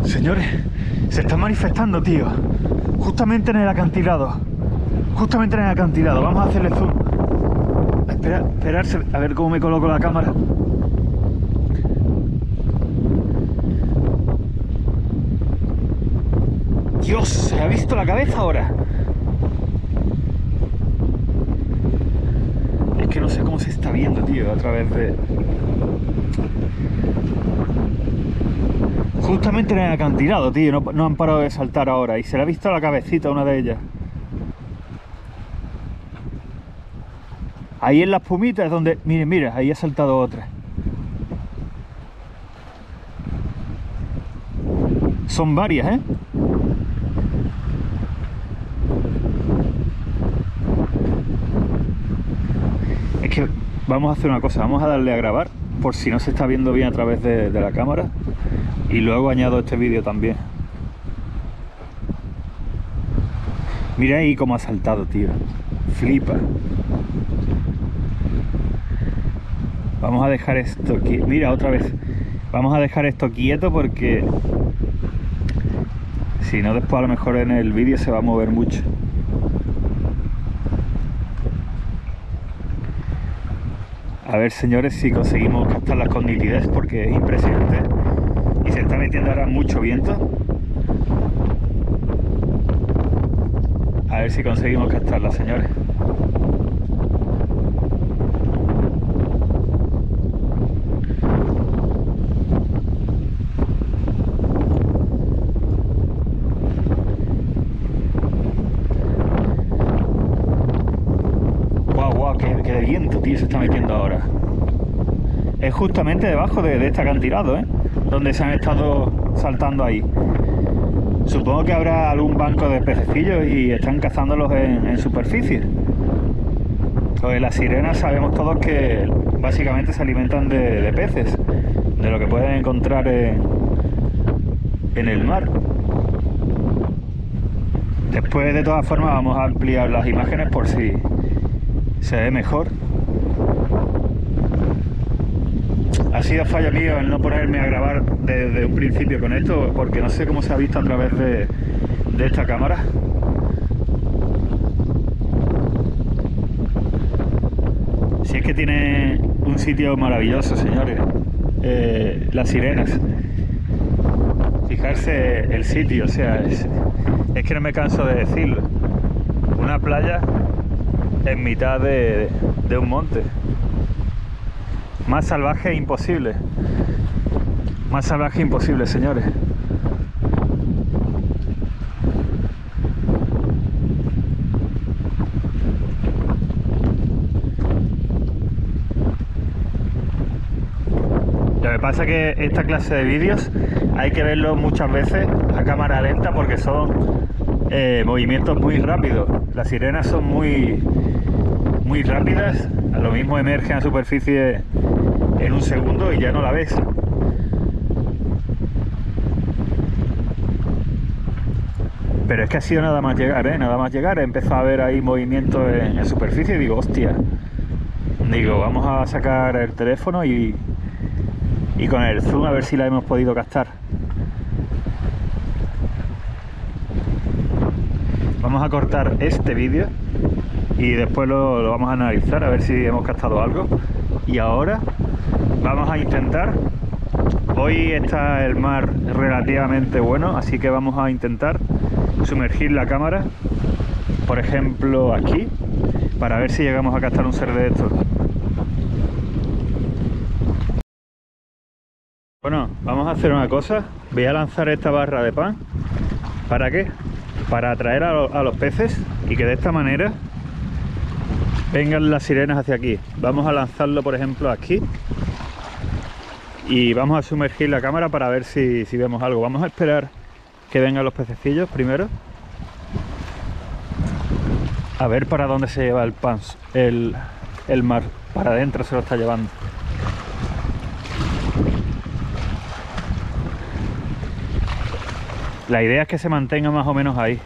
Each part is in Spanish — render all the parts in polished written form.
Señores, se están manifestando, tío. Justamente en el acantilado. Justamente en el acantilado. Vamos a hacerle zoom. Esperarse a ver cómo me coloco la cámara. Dios, ¿se ha visto la cabeza ahora? Es que no sé cómo se está viendo, tío, a través de... Justamente en el acantilado, tío, no han parado de saltar ahora. Y se le ha visto la cabecita a una de ellas. Ahí en las pumitas es donde... Miren, mira, ahí ha saltado otra. Son varias, ¿eh? Es que vamos a hacer una cosa. Vamos a darle a grabar, por si no se está viendo bien a través de la cámara. Y luego añado este vídeo también. Mira ahí cómo ha saltado, tío. Flipa. Vamos a dejar esto quieto. Mira, otra vez. Vamos a dejar esto quieto porque... si no, después a lo mejor en el vídeo se va a mover mucho. A ver, señores, si conseguimos captarlas con nitidez porque es impresionante. Y se está metiendo ahora mucho viento. A ver si conseguimos captarlas, señores. Qué viento, tío, se está metiendo ahora. Es justamente debajo de este acantilado, ¿eh? Donde se han estado saltando ahí. Supongo que habrá algún banco de pececillos y están cazándolos en superficie. Pues las sirenas sabemos todos que básicamente se alimentan de peces, de lo que pueden encontrar en el mar. Después, de todas formas, vamos a ampliar las imágenes por si se ve mejor. Ha sido fallo mío el no ponerme a grabar desde un principio con esto, porque no sé cómo se ha visto a través de esta cámara. Si es que tiene un sitio maravilloso, señores. Las sirenas. Fijarse el sitio, o sea, es que no me canso de decirlo. Una playa en mitad de un monte. Más salvaje imposible. Más salvaje imposible, señores. Lo que pasa es que esta clase de vídeos hay que verlo muchas veces a cámara lenta porque son movimientos muy rápidos. Las sirenas son muy rápidas, a lo mismo emergen a superficie en un segundo y ya no la ves. Pero es que ha sido nada más llegar, nada más llegar, he empezado a ver ahí movimientos en superficie y digo, hostia. Digo, vamos a sacar el teléfono y con el zoom a ver si la hemos podido captar. Vamos a cortar este vídeo y después lo vamos a analizar a ver si hemos captado algo. Y ahora vamos a intentar, hoy está el mar relativamente bueno, así que vamos a intentar sumergir la cámara, por ejemplo aquí, para ver si llegamos a captar un ser de estos. Bueno, vamos a hacer una cosa, voy a lanzar esta barra de pan. ¿Para qué? Para atraer a los peces y que de esta manera vengan las sirenas hacia aquí. Vamos a lanzarlo, por ejemplo, aquí y vamos a sumergir la cámara para ver si vemos algo. Vamos a esperar que vengan los pececillos primero, a ver para dónde se lleva el pan, el mar. Para adentro se lo está llevando. La idea es que se mantenga más o menos ahí.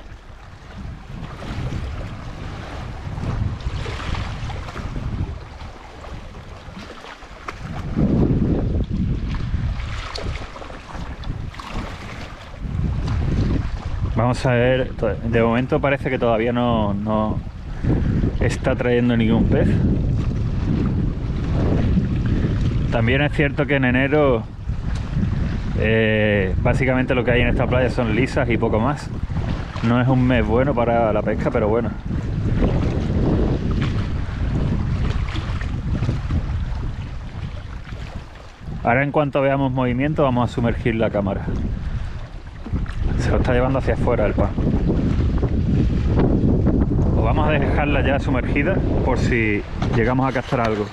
Vamos a ver, de momento parece que todavía no está trayendo ningún pez. También es cierto que en enero básicamente lo que hay en esta playa son lisas y poco más. No es un mes bueno para la pesca, pero bueno. Ahora en cuanto veamos movimiento vamos a sumergir la cámara. Se lo está llevando hacia afuera el pan. O vamos a dejarla ya sumergida por si llegamos a captar algo.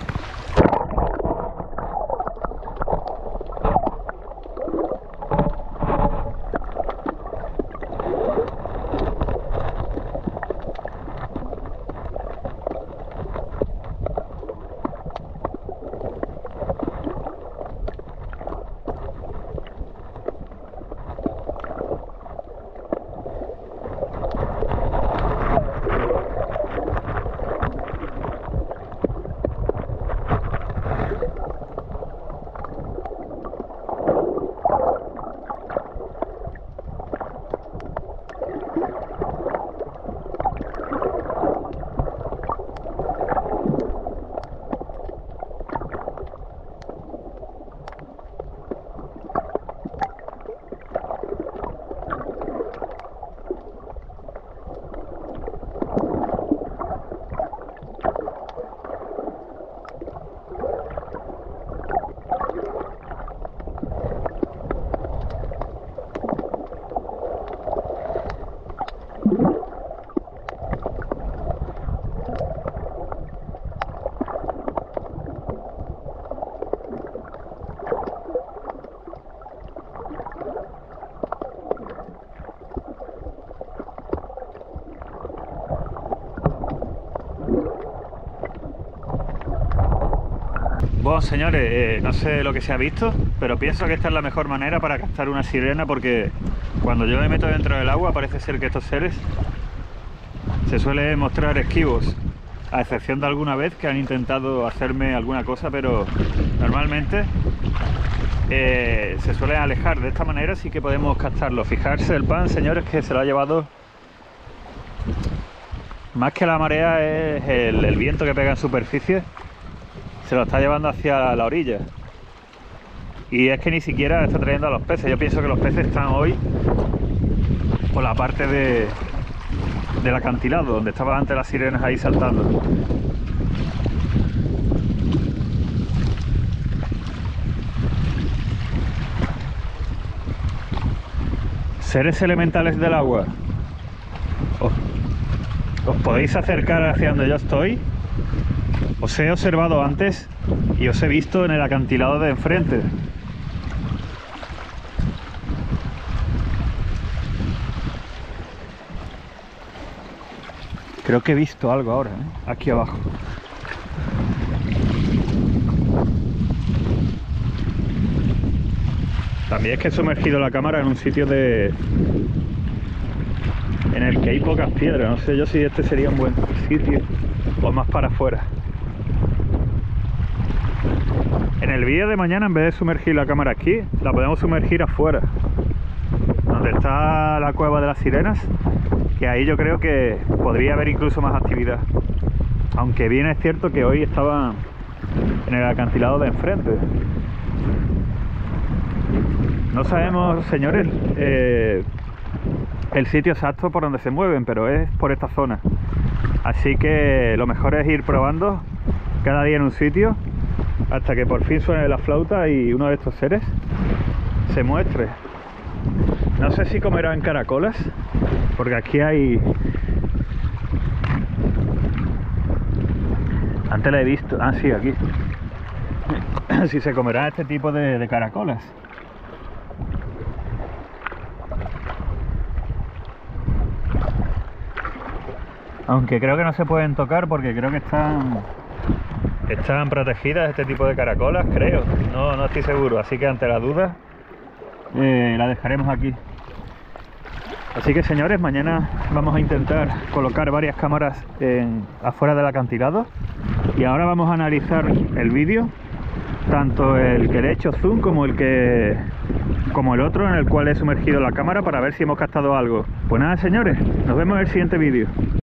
Bueno, señores, no sé lo que se ha visto, pero pienso que esta es la mejor manera para captar una sirena, porque cuando yo me meto dentro del agua parece ser que estos seres se suelen mostrar esquivos, a excepción de alguna vez que han intentado hacerme alguna cosa, pero normalmente se suelen alejar. De esta manera sí que podemos captarlo. Fijarse el pan, señores, que se lo ha llevado, más que la marea, es el viento que pega en superficie. Se lo está llevando hacia la orilla. Y es que ni siquiera está trayendo a los peces. Yo pienso que los peces están hoy por la parte del acantilado, donde estaban antes las sirenas ahí saltando. Seres elementales del agua, os podéis acercar hacia donde yo estoy. Os he observado antes y os he visto en el acantilado de enfrente. Creo que he visto algo ahora, aquí abajo. También es que he sumergido la cámara en un sitio en el que hay pocas piedras. No sé yo si este sería un buen sitio o más para afuera. En el vídeo de mañana, en vez de sumergir la cámara aquí, la podemos sumergir afuera, donde está la cueva de las sirenas, que ahí yo creo que podría haber incluso más actividad. Aunque bien es cierto que hoy estaban en el acantilado de enfrente. No sabemos, señores, el sitio exacto por donde se mueven, pero es por esta zona. Así que lo mejor es ir probando cada día en un sitio hasta que por fin suene la flauta y uno de estos seres se muestre. No sé si comerán caracolas, porque aquí hay... Antes la he visto... Ah, sí, aquí. Si se comerán este tipo de caracolas. Aunque creo que no se pueden tocar porque creo que están protegidas este tipo de caracolas, creo. No estoy seguro, así que ante la duda la dejaremos aquí. Así que, señores, mañana vamos a intentar colocar varias cámaras afuera del acantilado. Y ahora vamos a analizar el vídeo, tanto el que le he hecho zoom como el que como el otro en el cual he sumergido la cámara para ver si hemos captado algo. Pues nada, señores, nos vemos en el siguiente vídeo.